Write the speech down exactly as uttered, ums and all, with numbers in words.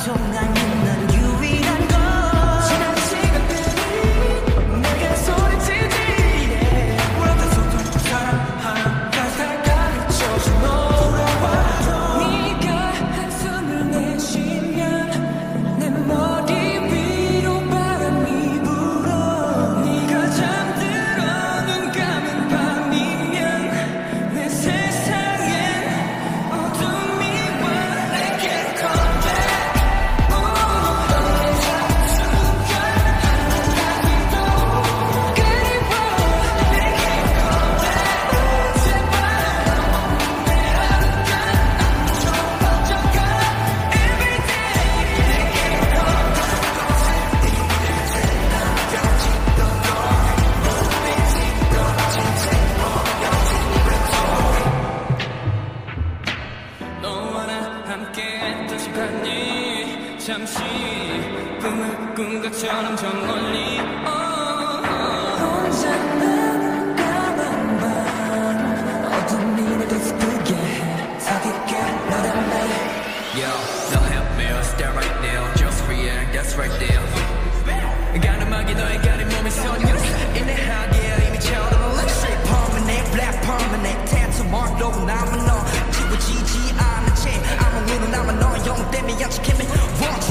동안 난 유일한 걸 지난 시간들이 내게 소리치지 원하던 소통 사랑하다 살 가르쳐준 너와 네가 한숨을 내쉬면 내 머리 위로 바람이 불어 네가 잠들어 눈 감은 밤이면 내 세상엔 어둠이 와 내게 come back 너의 순간 하나도 그리워 내게 come back 제발 내 하루가 안 좁아져가 everyday 내게 come 너와 나 함께했던 시간이 잠시 꿈을 꾼 것처럼 저 멀리 혼자 나는 까만 밤 어둠이 날 뒤섞이게 해 더 깊게 너란 말 Yo, no help me, stay right there. Just react, that's right there. 가늠하게 너의 가린 몸에 선율 인내하게 이미 차오르는 electric permanent, black permanent tattoo mark로 남은 너 지워지지 않은 채 아무 의로 남은 너의 영 때문에 양측해 me